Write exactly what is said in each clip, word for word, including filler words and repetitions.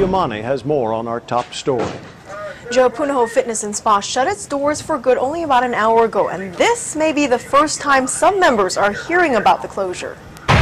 Amani has more on our top story. Joe, Punahou Fitness and Spa shut its doors for good only about an hour ago, and this may be the first time some members are hearing about the closure.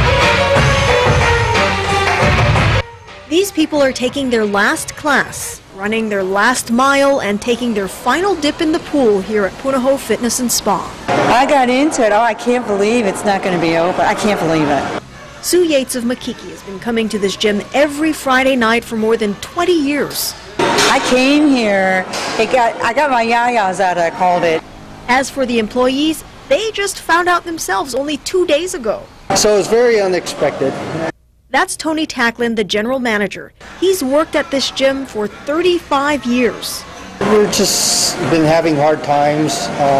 These people are taking their last class, running their last mile, and taking their final dip in the pool here at Punahou Fitness and Spa. I got into it. Oh, I can't believe it's not going to be open. I can't believe it. Sue Yates of Makiki has been coming to this gym every Friday night for more than twenty years. I came here, it got, I got my yayas out, I called it. As for the employees, they just found out themselves only two days ago. So it's very unexpected. That's Tony Tacklin, the general manager. He's worked at this gym for thirty-five years. We've just been having hard times.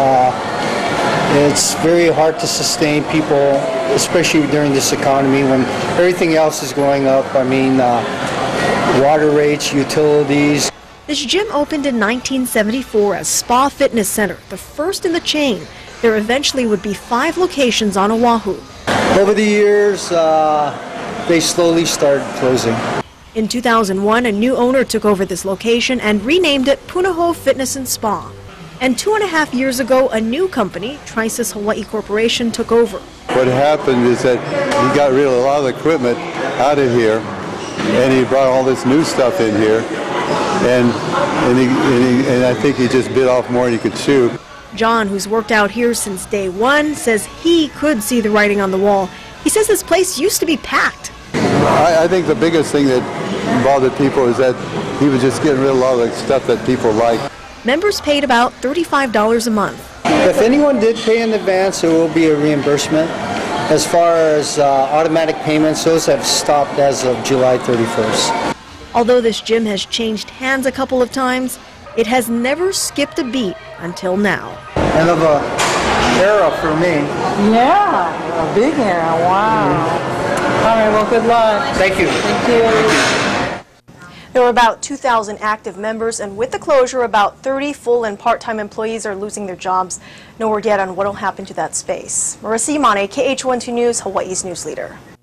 Uh, it's very hard to sustain people, especially during this economy when everything else is going up. I mean, uh, water rates, utilities. This gym opened in nineteen seventy-four as Spa Fitness Center, the first in the chain. There eventually would be five locations on Oahu. Over the years, uh, they slowly started closing. In two thousand one, a new owner took over this location and renamed it Punahou Fitness and Spa. And two and a half years ago, a new company, Trisus Hawaii Corporation, took over. What happened is that he got rid of a lot of the equipment out of here, and he brought all this new stuff in here, and and, he, and, he, and I think he just bit off more than he could chew. John, who's worked out here since day one, says he could see the writing on the wall. He says this place used to be packed. I, I think the biggest thing that bothered people is that he was just getting rid of a lot of the stuff that people like. Members paid about thirty-five dollars a month. If anyone did pay in advance, there will be a reimbursement. As far as uh, automatic payments, those have stopped as of July thirty-first. Although this gym has changed hands a couple of times, it has never skipped a beat until now. End of a era for me. Yeah, a big era, wow. Mm-hmm. All right, well, good luck. Thank you. Thank you. There were about two thousand active members, and with the closure, about thirty full and part-time employees are losing their jobs. No word yet on what will happen to that space. Marissa Imane, K H one two News, Hawaii's news leader.